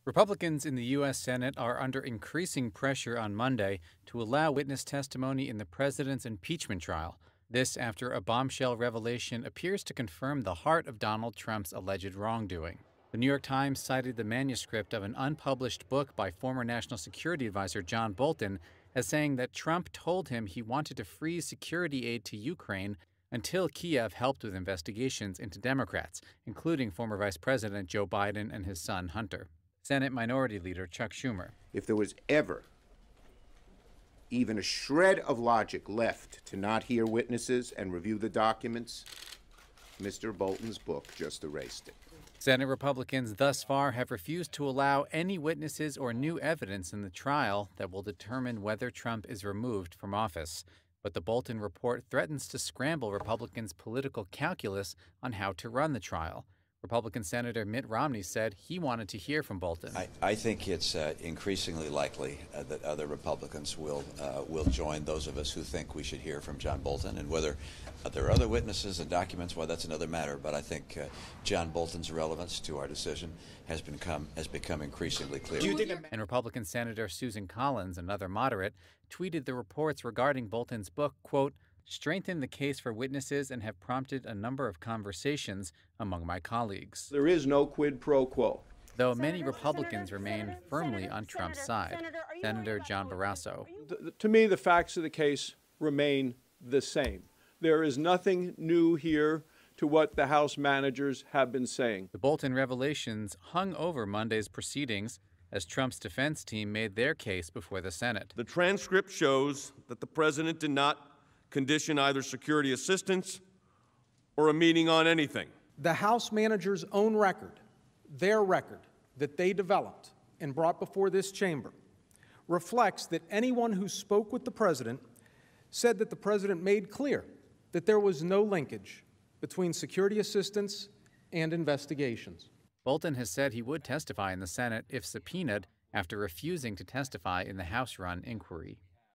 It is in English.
Republicans in the U.S. Senate are under increasing pressure on Monday to allow witness testimony in the president's impeachment trial. This after a bombshell revelation appears to confirm the heart of Donald Trump's alleged wrongdoing. The New York Times cited the manuscript of an unpublished book by former National Security Advisor John Bolton as saying that Trump told him he wanted to freeze security aid to Ukraine until Kiev helped with investigations into Democrats, including former Vice President Joe Biden and his son Hunter. Senate Minority Leader Chuck Schumer. If there was ever even a shred of logic left to not hear witnesses and review the documents, Mr. Bolton's book just erased it. Senate Republicans thus far have refused to allow any witnesses or new evidence in the trial that will determine whether Trump is removed from office. But the Bolton report threatens to scramble Republicans' political calculus on how to run the trial. Republican Senator Mitt Romney said he wanted to hear from Bolton. I think it's increasingly likely that other Republicans will join those of us who think we should hear from John Bolton. And whether there are other witnesses and documents, well, that's another matter. But I think John Bolton's relevance to our decision has become increasingly clear. And Republican Senator Susan Collins, another moderate, tweeted the reports regarding Bolton's book, quote, strengthened the case for witnesses and have prompted a number of conversations among my colleagues. There is no quid pro quo. Though many Republicans remain firmly on Trump's side. Senator John Barrasso. To me, the facts of the case remain the same. There is nothing new here to what the House managers have been saying. The Bolton revelations hung over Monday's proceedings as Trump's defense team made their case before the Senate. The transcript shows that the president did not condition either security assistance or a meeting on anything. The House manager's own record, their record that they developed and brought before this chamber, reflects that anyone who spoke with the president said that the president made clear that there was no linkage between security assistance and investigations. Bolton has said he would testify in the Senate if subpoenaed after refusing to testify in the House-run inquiry.